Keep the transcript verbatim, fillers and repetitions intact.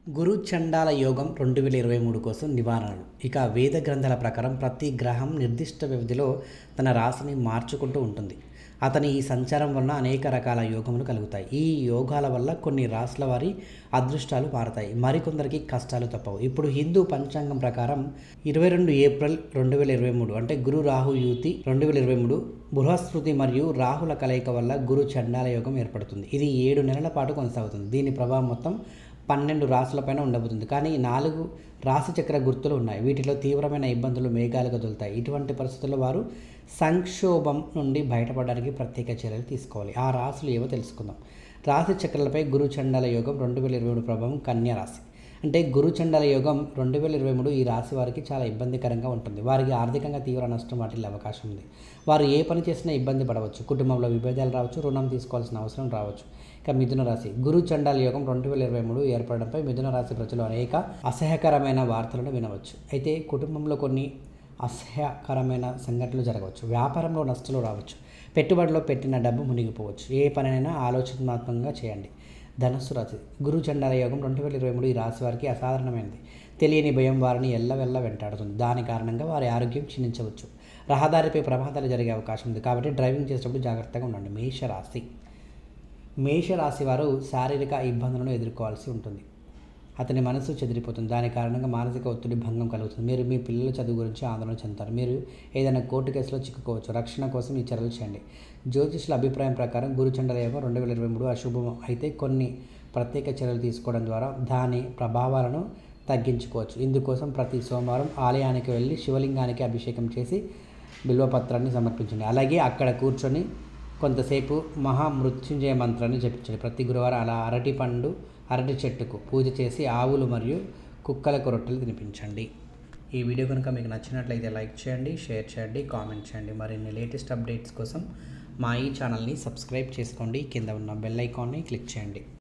గురు చండాల యోగం రెండు వేల ఇరవై మూడు కోసం నివారణలు. ఇక వేద గ్రంథాల ప్రకారం ప్రతి గ్రహం నిర్దిష్ట వ్యవధిలో తన రాశిని మార్చుకుంటూ ఉంటుంది. అతని ఈ సంచారం వలన అనేక రకాల యోగములు కలుగుతాయి. ఈ యోగాల వల్ల కొన్ని రాశుల వారి అదృష్టాలు మారతాయి, మరికొందరికి కష్టాలు తప్పవు. ఇప్పుడు హిందూ పంచాంగం ప్రకారం ఇరవై రెండు ఏప్రిల్ రెండు వేల ఇరవై మూడు అంటే గురు రాహు యుతి రెండు వేల ఇరవై మూడు బృహస్పతి మరియు రాహుల కలయిక వల్ల గురు చండాల యోగం ఏర్పడుతుంది. ఇది ఏడు నెలల పాటు కొనసాగుతుంది. దీని ప్రభావం మొత్తం పన్నెండు రాశులపైన ఉండబోతుంది. కానీ నాలుగు రాశి చక్ర గుర్తులు ఉన్నాయి. వీటిలో తీవ్రమైన ఇబ్బందులు మేఘాలు కదులుతాయి. ఇటువంటి పరిస్థితుల్లో వారు సంక్షోభం నుండి బయటపడడానికి ప్రత్యేక చర్యలు తీసుకోవాలి. ఆ రాశులు ఏవో తెలుసుకుందాం. రాశి చక్రాలపై గురు చండాల యోగం రెండు వేల ఇరవై మూడు ప్రభావం కన్యా రాశి. అంటే గురు చండాల యోగం రెండు వేల ఇరవై మూడు ఈ రాశి వారికి చాలా ఇబ్బందికరంగా ఉంటుంది. వారికి ఆర్థికంగా తీవ్ర నష్టం వాటిల్లే అవకాశం ఉంది. వారు ఏ పని చేసినా ఇబ్బంది పడవచ్చు. కుటుంబంలో విభేదాలు రావచ్చు. రుణం తీసుకోవాల్సిన అవసరం రావచ్చు. ఇక మిథున రాశి గురు చండాల యోగం రెండు వేల ఇరవై మూడు ఏర్పడడంపై మిథున రాశి ప్రజలు అనేక అసహ్యకరమైన వార్తలను వినవచ్చు. అయితే కుటుంబంలో కొన్ని అసహ్యకరమైన సంఘటనలు జరగవచ్చు. వ్యాపారంలో నష్టాలు రావచ్చు. పెట్టుబడిలో పెట్టిన డబ్బు మునిగిపోవచ్చు. ఏ పనైనా ఆలోచనాత్మకంగా చేయండి. ధనుస్సు రాశి గురు చండాల యోగం రెండు వేల ఇరవై మూడు ఈ రాశి వారికి అసాధారణమైనది. తెలియని భయం వారిని ఎల్లవెల్ల వెంటాడుతుంది. దాని కారణంగా వారి ఆరోగ్యం క్షీణించవచ్చు. రహదారిపై ప్రమాదాలు జరిగే అవకాశం ఉంది. కాబట్టి డ్రైవింగ్ చేసేటప్పుడు జాగ్రత్తగా ఉండండి. మేషరాశి మేషరాశి వారు శారీరక ఇబ్బందులను ఎదుర్కోవాల్సి ఉంటుంది. అతని మనసు చెదిరిపోతుంది. దాని కారణంగా మానసిక ఒత్తిడి భంగం కలుగుతుంది. మీరు మీ పిల్లల చదువు గురించి ఆందోళన చెందుతారు. మీరు ఏదైనా కోర్టు కేసులో చిక్కుకోవచ్చు. రక్షణ కోసం ఈ చర్యలు చేయండి. జ్యోతిష్యుల అభిప్రాయం ప్రకారం గురు చండాల యోగం రెండు వేల ఇరవై మూడు అశుభం అయితే కొన్ని ప్రత్యేక చర్యలు తీసుకోవడం ద్వారా దాని ప్రభావాలను తగ్గించుకోవచ్చు. ఇందుకోసం ప్రతి సోమవారం ఆలయానికి వెళ్ళి శివలింగానికి అభిషేకం చేసి బిల్వపత్రాన్ని సమర్పించండి. అలాగే అక్కడ కూర్చొని కొంతసేపు మహామృత్యుంజయ మంత్రాన్ని జపించండి. ప్రతి గురువారం అలా అరటి పండు అరటి చెట్టుకు పూజ చేసి ఆవులు మరియు కుక్కలకు రొట్టెలు తినిపించండి. ఈ వీడియో కనుక మీకు నచ్చినట్లయితే లైక్ చేయండి, షేర్ చేయండి, కామెంట్ చేయండి. మరిన్ని లేటెస్ట్ అప్డేట్స్ కోసం మా ఈ ఛానల్ని సబ్స్క్రైబ్ చేసుకోండి. కింద ఉన్న బెల్ ఐకాన్ని క్లిక్ చేయండి.